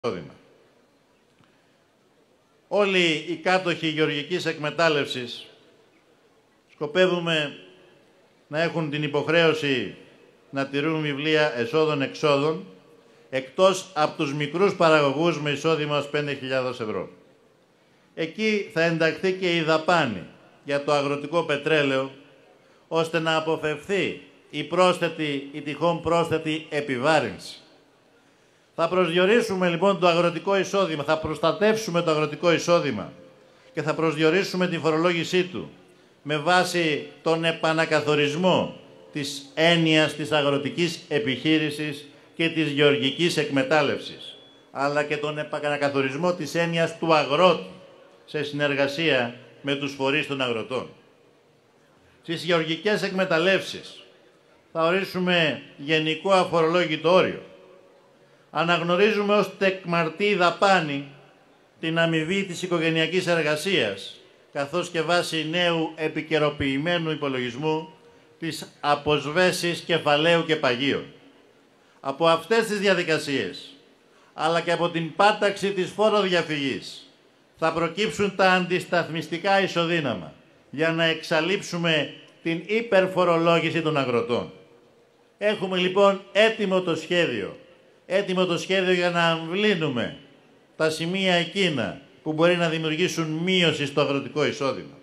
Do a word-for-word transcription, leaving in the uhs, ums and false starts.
εισόδημα. Όλοι οι κάτοχοι γεωργικής εκμετάλλευσης σκοπεύουμε να έχουν την υποχρέωση να τηρούν βιβλία εσόδων-εξόδων, εκτός από τους μικρούς παραγωγούς με εισόδημα ως πέντε χιλιάδες ευρώ. Εκεί θα ενταχθεί και η δαπάνη για το αγροτικό πετρέλαιο, ώστε να αποφευθεί η πρόσθετη, η τυχόν πρόσθετη επιβάρυνση. Θα προσδιορίσουμε λοιπόν το αγροτικό εισόδημα, θα προστατεύσουμε το αγροτικό εισόδημα και θα προσδιορίσουμε την φορολόγησή του με βάση τον επανακαθορισμό της έννοιας της αγροτικής επιχείρησης και της γεωργικής εκμετάλλευσης, αλλά και τον επανακαθορισμό της έννοιας του αγρότη σε συνεργασία με τους φορείς των αγροτών. Στις γεωργικές εκμεταλλεύσεις θα ορίσουμε γενικό αφορολόγητο όριο. Αναγνωρίζουμε ως τεκμαρτή δαπάνη την αμοιβή της οικογενειακής εργασίας, καθώς και βάσει νέου επικαιροποιημένου υπολογισμού της αποσβέσης κεφαλαίου και παγίων. Από αυτές τις διαδικασίες, αλλά και από την πάταξη της φόροδιαφυγής, θα προκύψουν τα αντισταθμιστικά ισοδύναμα για να εξαλείψουμε την υπερφορολόγηση των αγροτών. Έχουμε λοιπόν έτοιμο το σχέδιο, έτοιμο το σχέδιο για να αμβλύνουμε τα σημεία εκείνα που μπορεί να δημιουργήσουν μείωση στο αγροτικό εισόδημα.